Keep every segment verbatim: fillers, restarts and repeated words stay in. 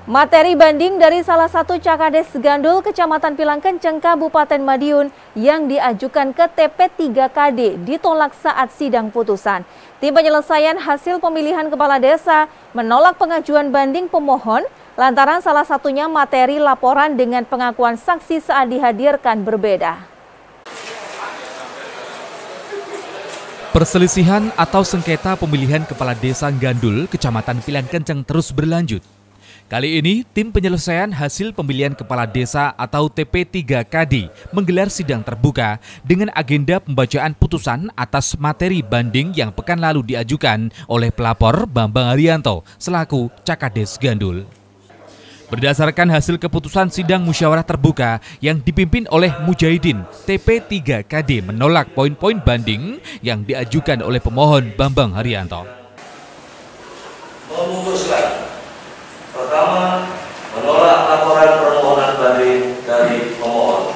Materi banding dari salah satu Cakades Gandul, Kecamatan Pilangkenceng, Kabupaten Madiun yang diajukan ke T P tiga K D ditolak saat sidang putusan. Tim penyelesaian hasil pemilihan kepala desa menolak pengajuan banding pemohon lantaran salah satunya materi laporan dengan pengakuan saksi saat dihadirkan berbeda. Perselisihan atau sengketa pemilihan kepala desa Gandul, Kecamatan Pilangkenceng terus berlanjut. Kali ini, tim penyelesaian hasil pemilihan kepala desa atau T P tiga K D menggelar sidang terbuka dengan agenda pembacaan putusan atas materi banding yang pekan lalu diajukan oleh pelapor Bambang Haryanto selaku Cakades Gandul. Berdasarkan hasil keputusan sidang musyawarah terbuka yang dipimpin oleh Mujahidin, T P tiga K D menolak poin-poin banding yang diajukan oleh pemohon Bambang Haryanto. Memutuskan, pertama, menolak laporan permohonan banding dari pemohon.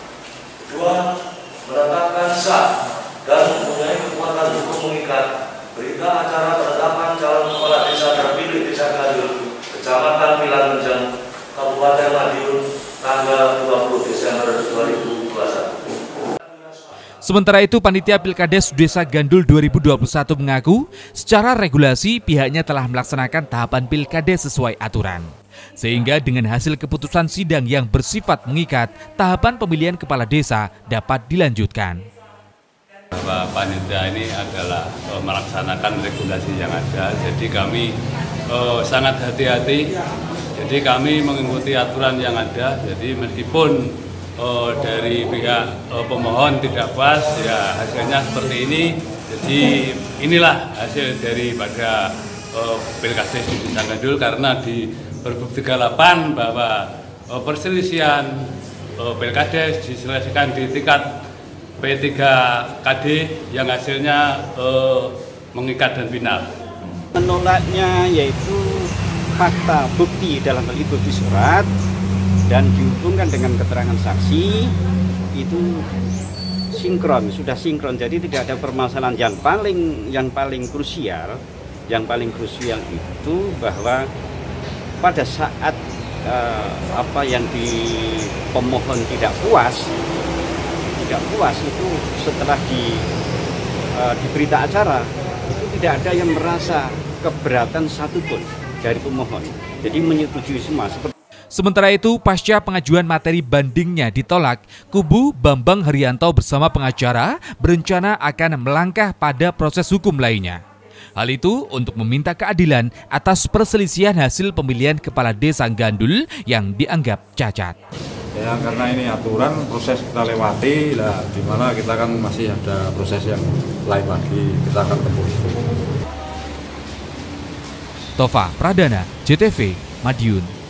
Kedua, menetapkan sah dan mempunyai kekuatan hukum mengikat berita acara penetapan calon kepala desa terpilih Desa Gandul, Kecamatan Pilangkenceng, Kabupaten Madiun, tanggal dua puluh Desember dua ribu dua puluh satu. Sementara itu, Panitia Pilkades Desa Gandul dua ribu dua puluh satu mengaku secara regulasi pihaknya telah melaksanakan tahapan pilkades sesuai aturan. Sehingga dengan hasil keputusan sidang yang bersifat mengikat, tahapan pemilihan kepala desa dapat dilanjutkan. Bahwa panitia ini adalah uh, melaksanakan regulasi yang ada, jadi kami uh, sangat hati-hati, jadi kami mengikuti aturan yang ada, jadi meskipun Oh, dari pihak oh, pemohon tidak pas, ya hasilnya seperti ini. Jadi inilah hasil daripada oh, Pilkades di Desa Gandul, karena di Pergub tiga puluh delapan bahwa oh, perselisihan oh, Pilkades diselesaikan di tingkat P tiga K D yang hasilnya oh, mengikat dan final. Menolaknya yaitu fakta bukti dalam hal itu bukti surat dan dihubungkan dengan keterangan saksi itu sinkron, sudah sinkron, jadi tidak ada permasalahan. Yang paling yang paling krusial, yang paling krusial itu bahwa pada saat uh, apa yang di pemohon tidak puas, tidak puas itu setelah di uh, di berita acara itu tidak ada yang merasa keberatan satupun dari pemohon, jadi menyetujui semua. Sementara itu, pasca pengajuan materi bandingnya ditolak, kubu Bambang Haryanto bersama pengacara berencana akan melangkah pada proses hukum lainnya. Hal itu untuk meminta keadilan atas perselisihan hasil pemilihan kepala desa Gandul yang dianggap cacat. Ya, karena ini aturan, proses kita lewati, lah di mana kita kan masih ada proses yang lain lagi, kita akan tempuh itu. Tova Pradana, J T V, Madiun.